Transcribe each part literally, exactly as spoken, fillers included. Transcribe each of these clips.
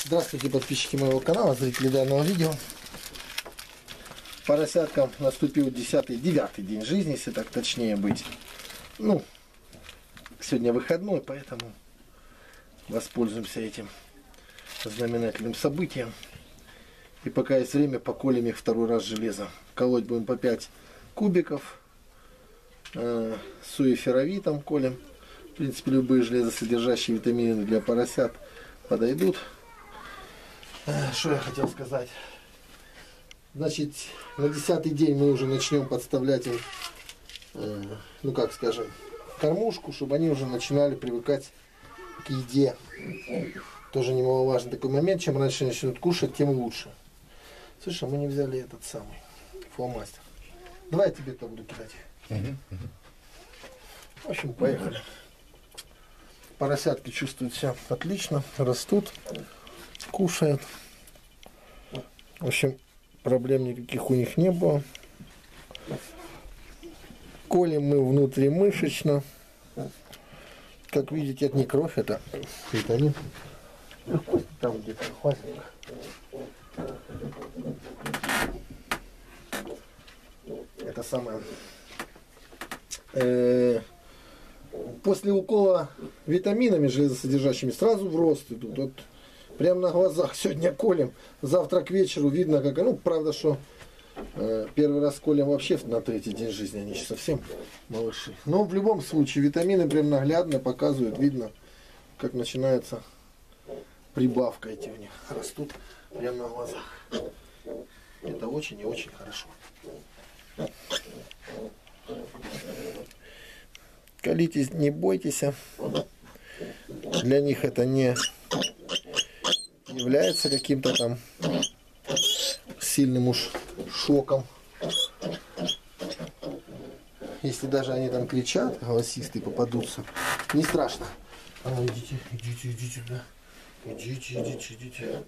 Здравствуйте, подписчики моего канала, зрители данного видео. Поросяткам наступил десятый, девятый день жизни, если так точнее быть. Ну, сегодня выходной, поэтому воспользуемся этим знаменательным событием. И пока есть время, поколем их второй раз железо. Колоть будем по пять кубиков. Э, суеферовитом колем. В принципе, любые железосодержащие витамины для поросят подойдут. Что я хотел сказать? Значит, на десятый день мы уже начнем подставлять им, э, ну как скажем, кормушку, чтобы они уже начинали привыкать к еде. Тоже немаловажный такой момент. Чем раньше начнут кушать, тем лучше. Слушай, мы не взяли этот самый фломастер. Давай я тебе это буду кидать. Uh-huh, uh-huh. В общем, поехали. Поросятки чувствуют себя отлично, растут, кушают. В общем, проблем никаких у них не было. Колем мы внутримышечно. Как видите, это не кровь, это витамин. Там где-то хватит. Это самое. Э-э- после укола витаминами железосодержащими сразу в рост идут. Вот прямо на глазах сегодня колем. Завтра к вечеру видно, как. Ну, правда, что э, первый раз колем вообще на третий день жизни. Они еще совсем малыши. Но в любом случае витамины прям наглядно показывают. Видно, как начинается прибавка эти у них. Растут прямо на глазах. Это очень и очень хорошо. Колитесь, не бойтесь. Для них это не является каким-то там сильным уж шоком. Если даже они там кричат, голосистые попадутся, не страшно. А, идите, идите, идите, да. Идите, идите, идите.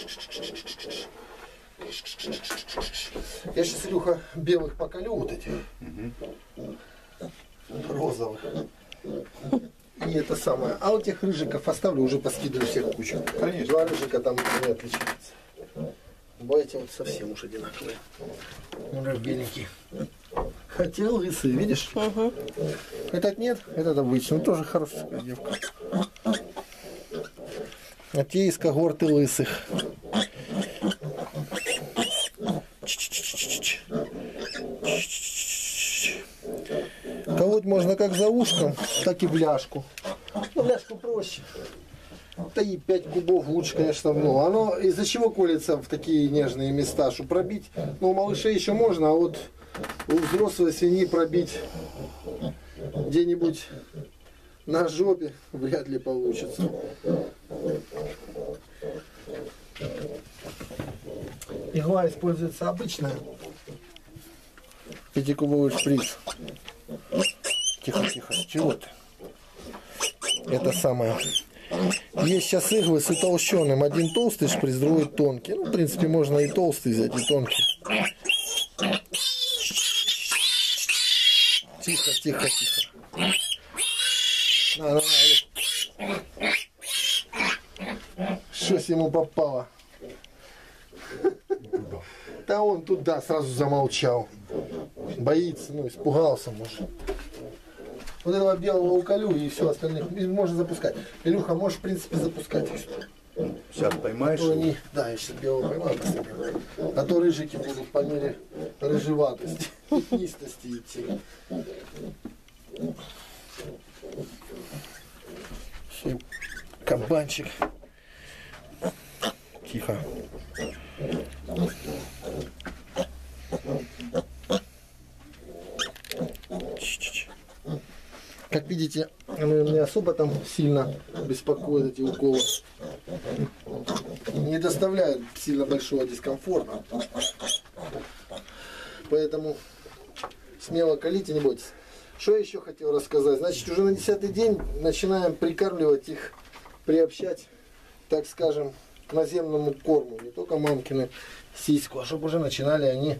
Я сейчас, Илюха, белых поколю вот этих. Угу. Розовых. И это самое. А вот этих рыжиков оставлю, уже поскидываю всех в кучу. Конечно. Два рыжика там не отличаются. Два эти вот совсем уж одинаковые. Ну, беленький. Хотел лысый, видишь? Угу. Этот нет, этот обычный. Тоже хорошая девка. А те из когорты лысых. Колоть можно как за ушком, так и бляшку. Ну, бляшку проще. Да и пять кубов лучше, конечно, ну, оно из-за чего колется в такие нежные места, что пробить, ну, у малышей еще можно, а вот у взрослой свиньи пробить где-нибудь на жопе вряд ли получится. Игла используется обычная. Пятикубовый шприц. Тихо, тихо. Чего ты? Это самое. Есть сейчас иглы с утолщенным. Один толстый шприц, другой тонкий. Ну, в принципе, можно и толстый взять, и тонкий. Тихо, тихо, тихо. На, на, на. Что-с ему попало? Да он туда сразу замолчал. Боится, ну, испугался, может. Вот этого белого уколю и все остальных можно запускать. Илюха, можешь, в принципе, запускать их. Сейчас поймаешь? А они... Да, я сейчас белого поймаю последнего. А то рыжики будут по мере рыжеватости, пятнистости идти. Все, кабанчик. Тихо. Как видите, оно не особо там сильно беспокоит, эти уколы. Не доставляют сильно большого дискомфорта. Поэтому смело колите, не бойтесь. Что я еще хотел рассказать? Значит, уже на десятый день начинаем прикармливать их, приобщать, так скажем, к наземному корму. Не только мамкины сиську, а чтобы уже начинали они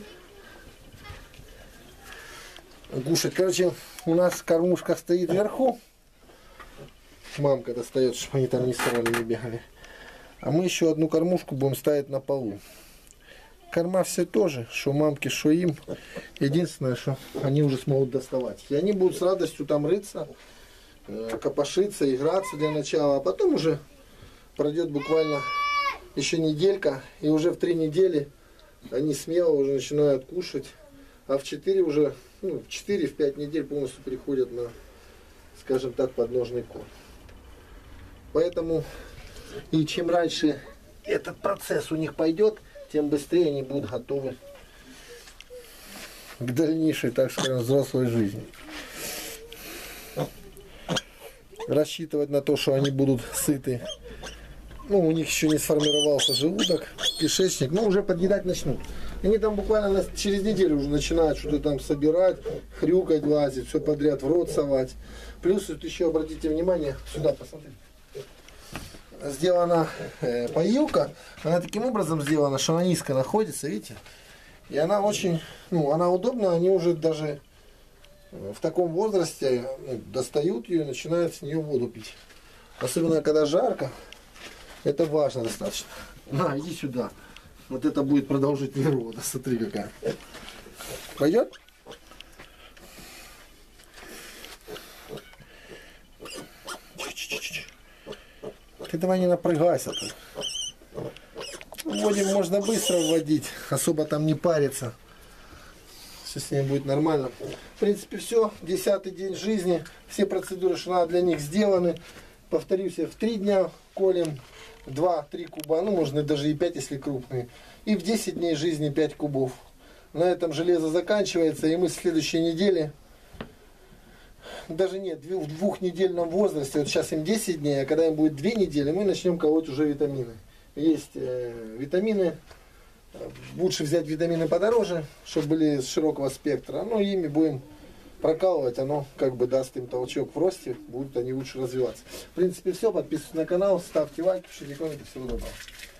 кушать. Короче, у нас кормушка стоит вверху. Мамка достает, чтобы они там не срали, не бегали. А мы еще одну кормушку будем ставить на полу. Корма все тоже, что мамки, что им. Единственное, что они уже смогут доставать. И они будут с радостью там рыться, копошиться, играться для начала. А потом уже пройдет буквально еще неделька. И уже в три недели они смело уже начинают кушать. А в четыре уже, ну, в четыре-пять недель полностью переходят на, скажем так, подножный корм. Поэтому, и чем раньше этот процесс у них пойдет, тем быстрее они будут готовы к дальнейшей, так скажем, взрослой жизни. Рассчитывать на то, что они будут сыты. Ну, у них еще не сформировался желудок, кишечник, но уже подъедать начнут. Они там буквально через неделю уже начинают что-то там собирать, хрюкать, лазить, все подряд в рот совать. Плюс вот еще обратите внимание, сюда посмотрите. Сделана э, поилка, она таким образом сделана, что она низко находится, видите? И она очень, ну, она удобна, они уже даже в таком возрасте, ну, достают ее и начинают с нее воду пить. Особенно когда жарко, это важно достаточно. На, иди сюда. Вот это будет продолжительный рода, смотри какая. Пойдет? Ты давай не напрягайся. Вводим можно быстро вводить, особо там не париться. Все с ней будет нормально. В принципе, все. Десятый день жизни. Все процедуры, что надо для них, сделаны. Повторюсь, в три дня колем два-три куба, ну можно даже и пять, если крупные. И в десять дней жизни пять кубов. На этом железо заканчивается, и мы в следующей неделе, даже нет, в двухнедельном возрасте, вот сейчас им десять дней, а когда им будет две недели, мы начнем колоть уже витамины. Есть э, витамины, лучше взять витамины подороже, чтобы были с широкого спектра, ну ими будем прокалывать, оно как бы даст им толчок в росте, будут они лучше развиваться. В принципе все, подписывайтесь на канал, ставьте лайки, пишите комменты, всего доброго.